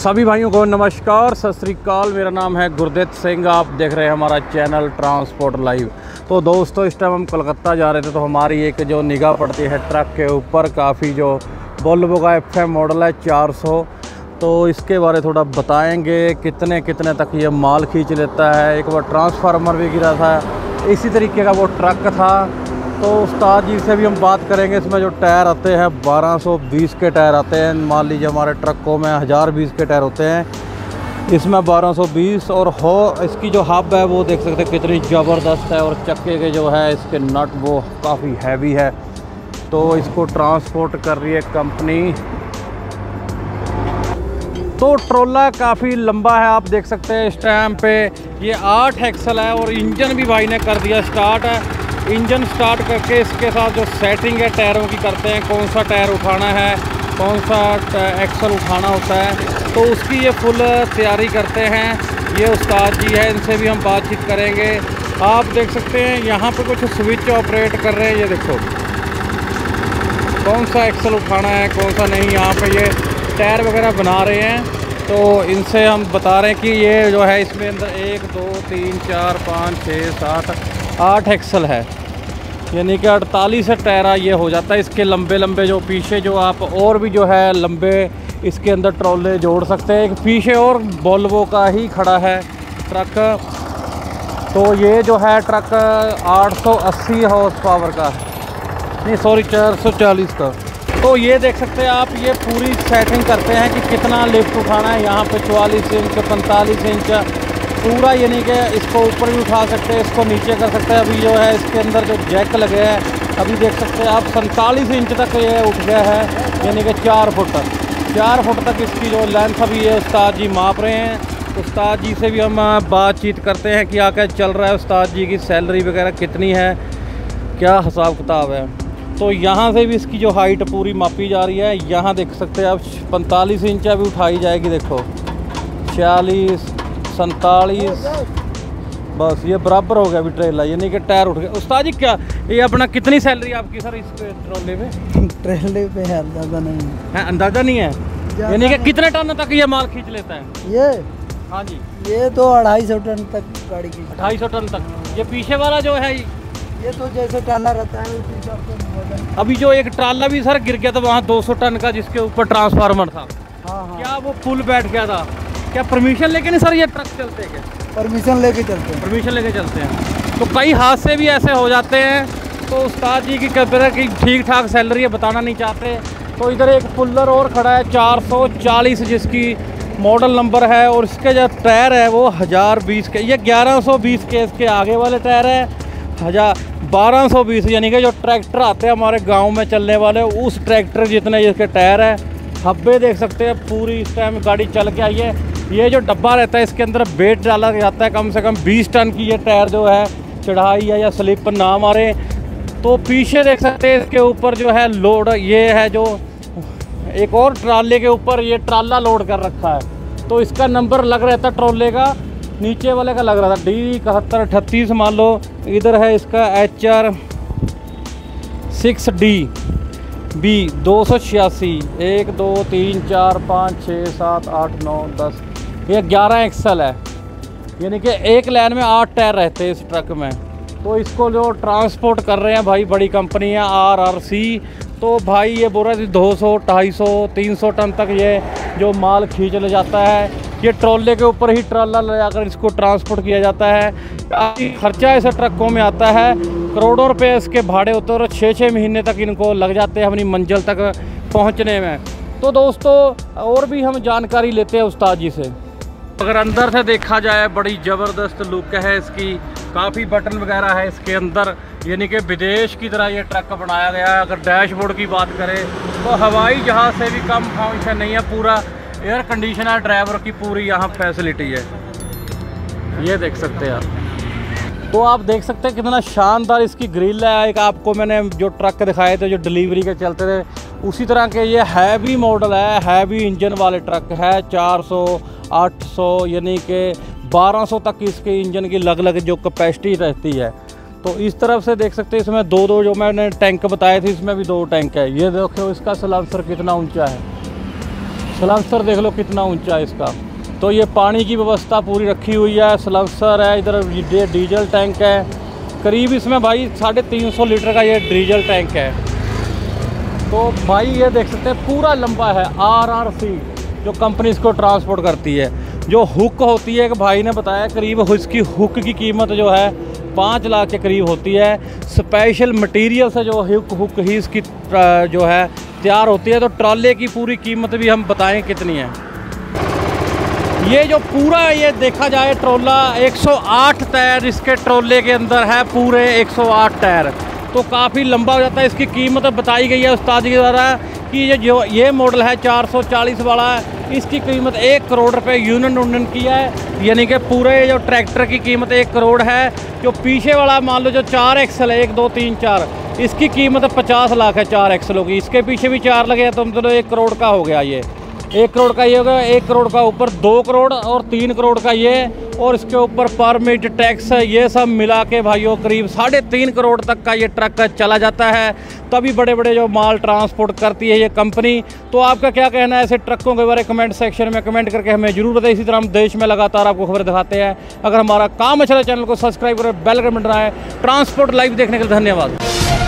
सभी भाइयों को नमस्कार, सत श्री अकाल। मेरा नाम है गुरदीप सिंह, आप देख रहे हैं हमारा चैनल ट्रांसपोर्ट लाइव। तो दोस्तों, इस टाइम हम कोलकाता जा रहे थे, तो हमारी एक जो निगाह पड़ती है ट्रक के ऊपर, काफ़ी जो वोल्वो का FM मॉडल है 400। तो इसके बारे थोड़ा बताएंगे, कितने तक ये माल खींच लेता है। एक बार ट्रांसफार्मर भी गिरा था, इसी तरीके का वो ट्रक था। तो उस्ताद जी से भी हम बात करेंगे। इसमें जो टायर आते हैं 1220 के टायर आते हैं। मान लीजिए हमारे ट्रकों में 1020 के टायर होते हैं, इसमें 1220। और इसकी जो हब है वो देख सकते हैं कितनी ज़बरदस्त है। और चक्के के जो है इसके नट वो काफ़ी हैवी है। तो इसको ट्रांसपोर्ट कर रही है कंपनी। तो ट्रोला काफ़ी लंबा है, आप देख सकते हैं। इस टाइम पे ये 8 एक्सल है और इंजन भी भाई ने कर दिया स्टार्ट है। इंजन स्टार्ट करके इसके साथ जो सेटिंग है टायरों की करते हैं, कौन सा टायर उठाना है, कौन सा एक्सल उठाना होता है, तो उसकी ये फुल तैयारी करते हैं। ये उस्ताद जी है, इनसे भी हम बातचीत करेंगे। आप देख सकते हैं यहाँ पे कुछ स्विच ऑपरेट कर रहे हैं। ये देखो कौन सा एक्सल उठाना है, कौन सा नहीं। यहाँ पे ये टायर वगैरह बना रहे हैं। तो इनसे हम बता रहे हैं कि ये जो है इसमें अंदर 1 2 3 4 5 6 7 8 एक्सल है, यानी कि 48 टायर ये हो जाता है। इसके लंबे जो पीछे जो आप और भी जो है लंबे इसके अंदर ट्रॉले जोड़ सकते हैं। एक पीछे और वोल्वो का ही खड़ा है ट्रक। तो ये जो है ट्रक 880 हॉर्स पावर का, नहीं सॉरी 440 का। तो ये देख सकते हैं आप, ये पूरी सेटिंग करते हैं कि कितना लिफ्ट उठाना है। यहाँ पे 44 इंच 45 इंच पूरा, यानी कि इसको ऊपर भी उठा सकते हैं, इसको नीचे कर सकते हैं। अभी जो है इसके अंदर जो जैक लगे हैं, अभी देख सकते हैं आप 47 इंच तक ये उठ गया है, यानी कि 4 फुट तक इसकी जो लेंथ अभी ये उस्ताद जी माप रहे हैं। उस्ताद जी से भी हम बातचीत करते हैं कि क्या चल रहा है, उस्ताद जी की सैलरी वगैरह कितनी है, क्या हिसाब किताब है। तो यहाँ से भी इसकी जो हाइट पूरी मापी जा रही है। यहाँ देख सकते हैं आप 45 इंच अभी उठाई जाएगी। देखो 46 47, बस ये बराबर हो गया अभी ट्रेला, यानी कि टायर उठ गया। उस्ताद जी क्या ये अपना कितनी सैलरी आपकी सर इस पे ट्रोले पे? ट्रेले पे है, अंदाजा नहीं है, अंदाजा नहीं है, यानी कि कितने टन तक ये माल खींच लेता है ये? हाँ जी, ये तो 250 टन तक गाड़ी की, 250 टन तक। ये पीछे वाला जो है ये तो जैसे टाला रहता है उस हिसाब से। अभी जो एक ट्राला भी सर गिर गया था वहाँ 200 टन का, जिसके ऊपर ट्रांसफार्मर था। हाँ। क्या वो पुल बैठ गया था? क्या परमिशन लेके नहीं सर ये ट्रक चलते हैं? परमिशन लेके चलते हैं। परमिशन लेके चलते हैं। तो कई हादसे भी ऐसे हो जाते हैं। तो उस्ताद जी की कहते कि ठीक ठाक सैलरी है, बताना नहीं चाहते। तो इधर एक पुल्लर और खड़ा है 440, जिसकी मॉडल नंबर है। और इसके जो टायर है वो 1020 के, ये 1120 के इसके आगे वाले टायर है। 1220, यानी कि जो ट्रैक्टर आते हैं हमारे गाँव में चलने वाले, उस ट्रैक्टर जितने इसके टायर है। हब्बे देख सकते हैं पूरी, इस टाइम गाड़ी चल के आई है। ये जो डब्बा रहता है इसके अंदर वेट डाला जाता है, कम से कम 20 टन की ये टायर जो है चढ़ाई है या स्लिप ना मारे। तो पीछे देख सकते हैं इसके ऊपर जो है लोड, ये है जो एक और ट्राले के ऊपर ये ट्राला लोड कर रखा है। तो इसका नंबर लग रहता है ट्रोले का, नीचे वाले का लग रहा था D7138 मान लो। इधर है इसका HR 6D B 286, 1 2 3 4 5 6 7 8 9 10, ये 11 एक्सल है, यानी कि एक लाइन में 8 टायर रहते हैं इस ट्रक में। तो इसको जो ट्रांसपोर्ट कर रहे हैं भाई बड़ी कंपनी है RRC। तो भाई ये बोल रहे थे 200 250 300 टन तक ये जो माल खींच ले जाता है। ये ट्रोले के ऊपर ही ट्राला ले जाकर इसको ट्रांसपोर्ट किया जाता है। खर्चा ऐसे ट्रकों में आता है, करोड़ों रुपए इसके भाड़े होते हैं और 6 महीने तक इनको लग जाते हैं अपनी मंजिल तक पहुंचने में। तो दोस्तों, और भी हम जानकारी लेते हैं उस्ताद जी से। अगर अंदर से देखा जाए, बड़ी ज़बरदस्त लुक है इसकी, काफ़ी बटन वगैरह है इसके अंदर, यानी कि विदेश की तरह ये ट्रक बनाया गया है। अगर डैशबोर्ड की बात करें तो हवाई जहाज़ से भी कम फंक्शन नहीं है। पूरा एयर कंडीशनर, ड्राइवर की पूरी यहाँ फैसिलिटी है, ये देख सकते हैं आप। तो आप देख सकते हैं कितना शानदार इसकी ग्रिल है। एक आपको मैंने जो ट्रक दिखाए थे जो डिलीवरी के चलते थे, उसी तरह के ये हैवी मॉडल है, हैवी इंजन वाले ट्रक है। 400 800 यानी कि 1200 तक इसके इंजन की अलग जो कैपेसिटी रहती है। तो इस तरफ से देख सकते हैं इसमें दो जो मैंने टैंक बताए थे, इसमें भी 2 टैंक है। ये देखो इसका सलांसर कितना ऊंचा है, स्लंसर देख लो कितना ऊंचा है इसका। तो ये पानी की व्यवस्था पूरी रखी हुई है, स्लंसर है, इधर ये डीजल टैंक है, करीब इसमें भाई 350 लीटर का ये डीजल टैंक है। तो भाई ये देख सकते हैं पूरा लंबा है। RRC जो कंपनी इसको ट्रांसपोर्ट करती है। जो हुक होती है, एक भाई ने बताया करीब इसकी हुक की कीमत जो है 5 लाख के करीब होती है। स्पेशल मटेरियल से जो हुक ही इसकी जो है तैयार होती है। तो ट्रॉले की पूरी कीमत भी हम बताएं कितनी है। ये जो पूरा ये देखा जाए ट्रोला 108 टायर इसके ट्रोले के अंदर है, पूरे 108 टायर। तो काफ़ी लंबा हो जाता है। इसकी कीमत बताई गई है उस्ताद जी के द्वारा कि ये मॉडल है 440 वाला, इसकी कीमत 1 करोड़ रुपए यूनियन की है। यानी कि पूरे जो ट्रैक्टर की कीमत 1 करोड़ है। जो पीछे वाला मान लो जो 4 एक्सल है, 1 2 3 4, इसकी कीमत 50 लाख है 4 एक्सलों की। इसके पीछे भी 4 लगे तो मतलब 1 करोड़ का हो गया। ये 1 करोड़ का ये हो गया। 1 करोड़ का ऊपर 2 करोड़ और 3 करोड़ का ये, और इसके ऊपर परमिट टैक्स ये सब मिला के भाइयों करीब 3.5 करोड़ तक का ये ट्रक चला जाता है। तभी बड़े बड़े जो माल ट्रांसपोर्ट करती है ये कंपनी। तो आपका क्या कहना है ऐसे ट्रकों के बारे में कमेंट सेक्शन में कमेंट करके हमें जरूर बताइए। इसी तरह हम देश में लगातार आपको खबर दिखाते हैं। अगर हमारा काम अच्छा है चैनल को सब्सक्राइब करें, बेल आइकन बटन दबाएं। ट्रांसपोर्ट लाइव देखने के लिए धन्यवाद।